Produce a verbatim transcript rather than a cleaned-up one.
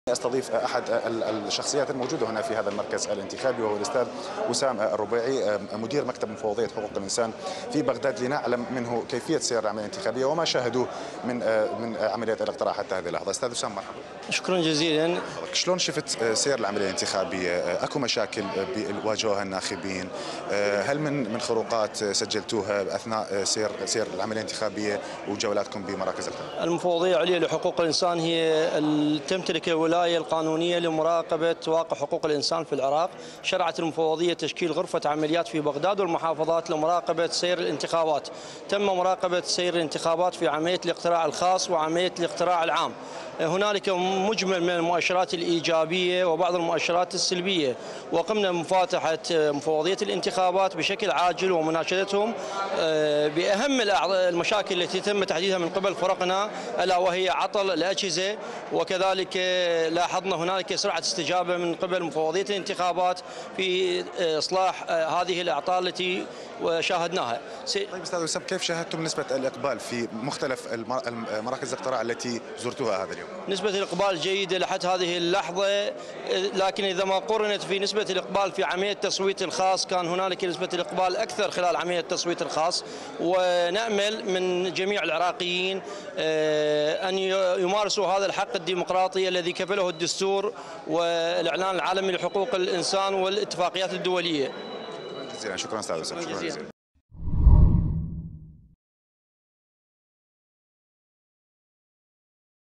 استضيف احد الشخصيات الموجوده هنا في هذا المركز الانتخابي، وهو الاستاذ وسام الربيعي مدير مكتب مفوضيه حقوق الانسان في بغداد، لنعلم منه كيفيه سير العمليه الانتخابيه وما شاهدوه من من عمليه الاقتراع حتى هذه اللحظه. استاذ وسام، مرحبا. شكرا جزيلا. شلون شفت سير العمليه الانتخابيه؟ اكو مشاكل واجهوها الناخبين؟ هل من من خروقات سجلتوها اثناء سير سير العمليه الانتخابيه وجولاتكم بمراكز الاقتراع؟ المفوضيه العليا لحقوق الانسان هي تمتلك الولايه القانونيه لمراقبه واقع حقوق الانسان في العراق. شرعت المفوضيه تشكيل غرفه عمليات في بغداد والمحافظات لمراقبه سير الانتخابات. تم مراقبه سير الانتخابات في عمليه الاقتراع الخاص وعمليه الاقتراع العام. هنالك مجمل من المؤشرات الإيجابية وبعض المؤشرات السلبية، وقمنا بمفاتحة مفوضية الانتخابات بشكل عاجل ومناشدتهم بأهم المشاكل التي تم تحديدها من قبل فرقنا، ألا وهي عطل الأجهزة، وكذلك لاحظنا هنالك سرعة استجابة من قبل مفوضية الانتخابات في إصلاح هذه الأعطال التي شاهدناها. طيب استاذ وسام، كيف شاهدتم نسبة الإقبال في مختلف مراكز الاقتراع التي زرتوها هذا اليوم؟ نسبة الإقبال جيدة لحد هذه اللحظة، لكن إذا ما قرنت في نسبة الإقبال في عملية التصويت الخاص كان هنالك نسبة الإقبال أكثر خلال عملية التصويت الخاص، ونأمل من جميع العراقيين أن يمارسوا هذا الحق الديمقراطي الذي كفله الدستور والإعلان العالمي لحقوق الإنسان والاتفاقيات الدولية. شكرا استاذ وسام. شكرا جزيلا.